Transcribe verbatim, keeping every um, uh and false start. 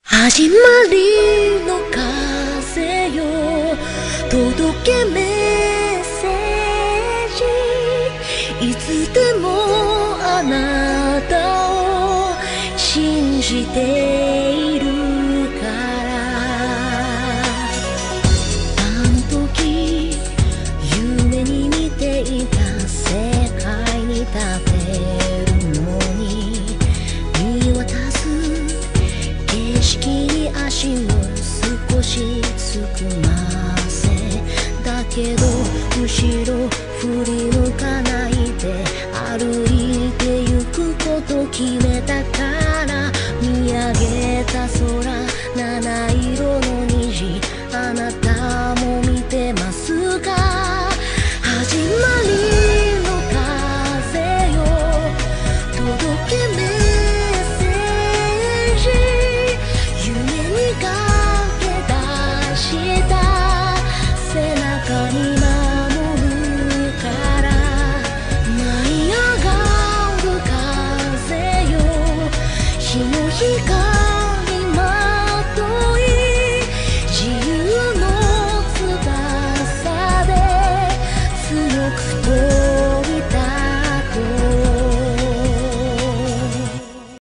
始まりの風よ、届けメッセージ。いつでもあなたを信じているから。あの時夢に見ていた世界に立てるのに見渡す景色に足を少しすくませ、だけど後ろ振り向かないで歩いてゆくこと決めたから、見上げた空七色の虹、あなたも見てますか？始まりの風よ、届けメッセージ。夢にかけ出した背中に守るから。舞い上がる風よ、日の光